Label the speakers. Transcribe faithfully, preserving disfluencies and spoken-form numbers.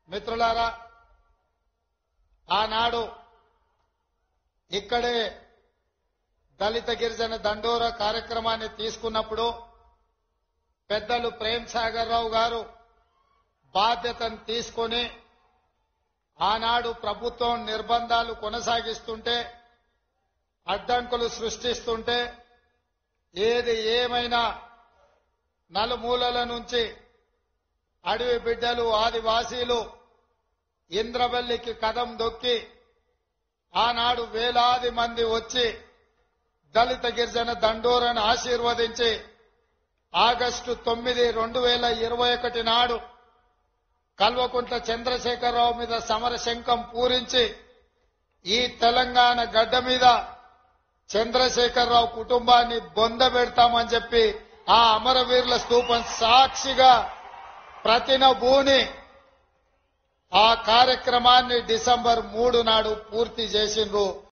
Speaker 1: మిత్రులారా, ఆనాడు ఇక్కడే దళిత గిరిజన దండోర కార్యక్రమాన్ని తీసుకున్నప్పుడు పెద్దలు ప్రేమ్ సాగర్ రావు గారు బాధ్యతను తీసుకొని ఆనాడు ప్రభుత్వం నిర్బంధాలు కొనసాగిస్తుంటే, అడ్డంకులు సృష్టిస్తుంటే, ఏది ఏమైనా నలుమూలల నుంచి అడవి బిడ్డలు ఆదివాసీలు ఇంద్రవెల్లికి కదం దొక్కి ఆనాడు వేలాది మంది వచ్చి దళిత గిరిజన దండోరను ఆశీర్వదించి ఆగస్టు తొమ్మిది రెండు వేల ఇరవై ఒకటి నాడు కల్వకుంట్ల చంద్రశేఖరరావు మీద సమర శంఖం పూరించి ఈ తెలంగాణ గడ్డ మీద చంద్రశేఖరరావు కుటుంబాన్ని బొందబెడతామని చెప్పి ఆ అమరవీరుల స్తూపం సాక్షిగా ప్రతినబూని ఆ కార్యక్రమాన్ని డిసెంబర్ మూడు నాడు పూర్తి చేసిండ్రు.